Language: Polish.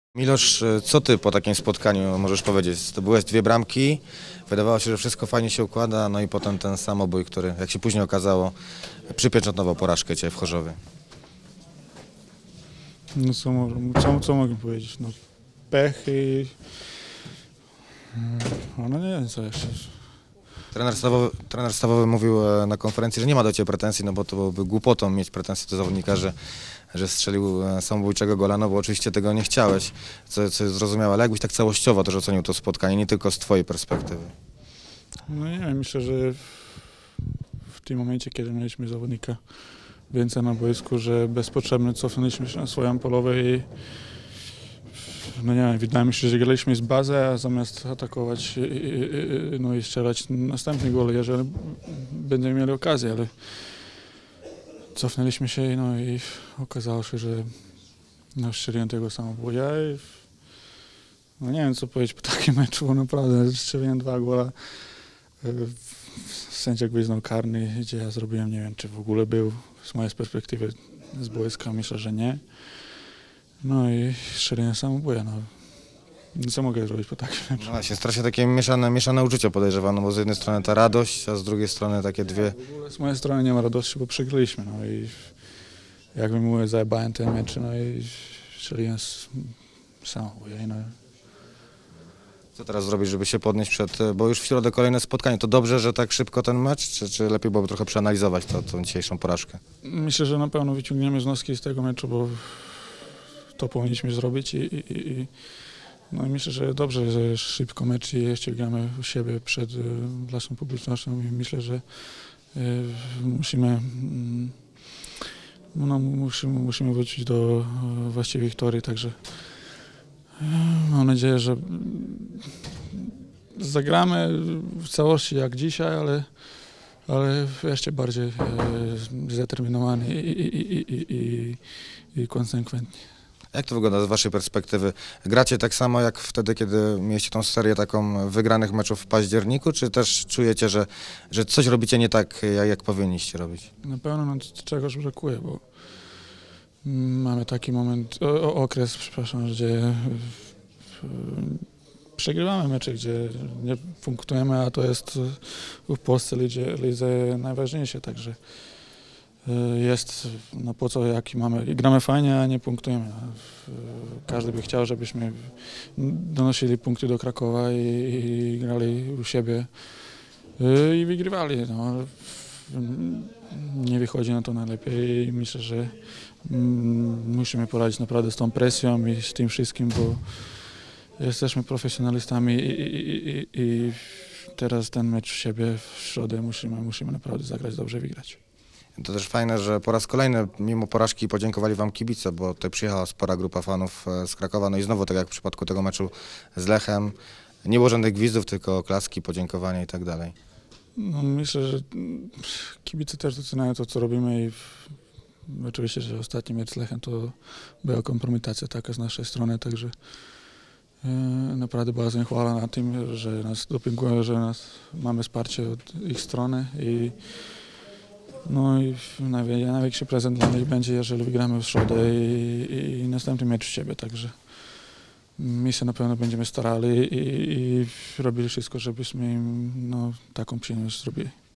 Milosz, co ty po takim spotkaniu możesz powiedzieć? To byłeś 2 bramki, wydawało się, że wszystko fajnie się układa, no i potem ten samobój, który, jak się później okazało, przypieczętował porażkę cię w Chorzowie. No co mogę powiedzieć? No pech i... No nie wiem co jeszcze. Trener stawowy mówił na konferencji, że nie ma do ciebie pretensji, no bo to byłoby głupotą mieć pretensje do zawodnika, że strzelił samobójczego gola, no bo oczywiście tego nie chciałeś, co jest zrozumiałe, ale jakbyś tak całościowo też ocenił to spotkanie, nie tylko z twojej perspektywy. No nie wiem, myślę, że w tym momencie, kiedy mieliśmy zawodnika więcej na boisku, że bezpotrzebnie cofnęliśmy się na swoją polowę i no nie wiem, wydaje mi się, że graliśmy z bazy, a zamiast atakować no i strzelać następny gol, jeżeli będziemy mieli okazję, ale cofnęliśmy się no i okazało się, że no, strzeliłem tego samobuja i no nie wiem co powiedzieć po takim meczu, bo naprawdę strzeliłem 2 gola. Sędzia gwizdnął karny, gdzie ja zrobiłem, nie wiem czy w ogóle był z mojej perspektywy z boiska, myślę, że nie. No i strzeliłem samobuja. No. Co mogę zrobić po takim meczu? No właśnie, strasznie takie mieszane uczucia podejrzewam, no bo z jednej strony ta radość, a z drugiej strony takie dwie... W ogóle z mojej strony nie ma radości, bo przegraliśmy. No i jakbym mówił, zajebałem ten mecz, no i strzeliłem samobuja. No. Co teraz zrobić, żeby się podnieść bo już w środę kolejne spotkanie. To dobrze, że tak szybko ten mecz, czy lepiej byłoby trochę przeanalizować tą dzisiejszą porażkę? Myślę, że na pewno wyciągniemy wnioski z tego meczu, bo to powinniśmy zrobić no i myślę, że dobrze, że szybko mecz i jeszcze gramy u siebie przed własną publicznością i myślę, że musimy wrócić do właściwych tory, także mam nadzieję, że zagramy w całości jak dzisiaj, ale jeszcze bardziej zdeterminowani i konsekwentni. Jak to wygląda z waszej perspektywy? Gracie tak samo jak wtedy, kiedy mieliście tą serię taką wygranych meczów w październiku, czy też czujecie, że coś robicie nie tak, jak powinniście robić? Na pewno czegoś brakuje, bo mamy taki okres, gdzie przegrywamy mecze, gdzie nie punktujemy, a to jest w Polsce lidze najważniejsze, także jest, no po co, jaki mamy, gramy fajnie, a nie punktujemy. Każdy by chciał, żebyśmy donosili punkty do Krakowa i grali u siebie i wygrywali. No. Nie wychodzi na to najlepiej i myślę, że musimy poradzić naprawdę z tą presją i z tym wszystkim, bo jesteśmy profesjonalistami i teraz ten mecz u siebie w środę musimy naprawdę zagrać dobrze i wygrać. To też fajne, że po raz kolejny, mimo porażki, podziękowali wam kibice, bo tutaj przyjechała spora grupa fanów z Krakowa, no i znowu, tak jak w przypadku tego meczu z Lechem, nie było żadnych gwizdów, tylko oklaski, podziękowania i tak dalej. No, myślę, że kibice też doceniają to, co robimy i oczywiście, że ostatni mecz z Lechem to była kompromitacja taka z naszej strony, także naprawdę bardzo chwała na tym, że nas dopingują, że mamy wsparcie od ich strony no i największy prezent dla nich będzie, jeżeli wygramy w środę i następny mecz w siebie, także my się na pewno będziemy starali i robili wszystko, żebyśmy im taką przyjemność zrobili.